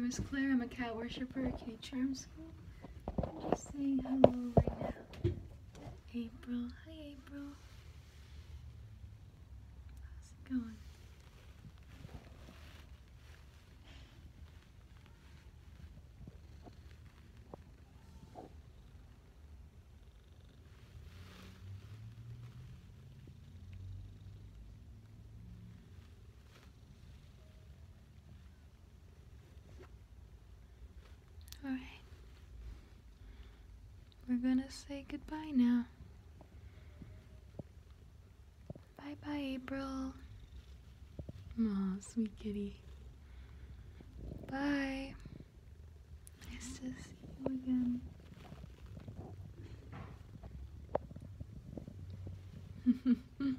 is Claire. I'm a cat worshiper at Kitty Charm School. I'm just saying hello right now. April. Hi, April. How's it going? Alright. We're gonna say goodbye now. Bye bye, April. Aw, sweet kitty. Bye. Nice to see you again.